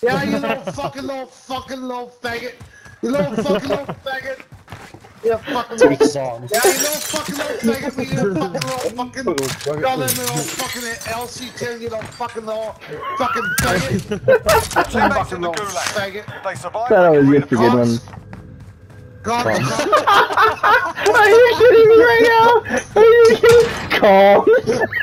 Yeah, you little fucking little faggot. You little faggot. You fucking little song. Yeah, you little fucking faggot. You little fucking y'all them little fucking LC10. You little fucking faggot. Teammates in the gulag. Faggot. They survived. That They was can just a good one. God, Are you kidding me right now? Are you kidding? Calm.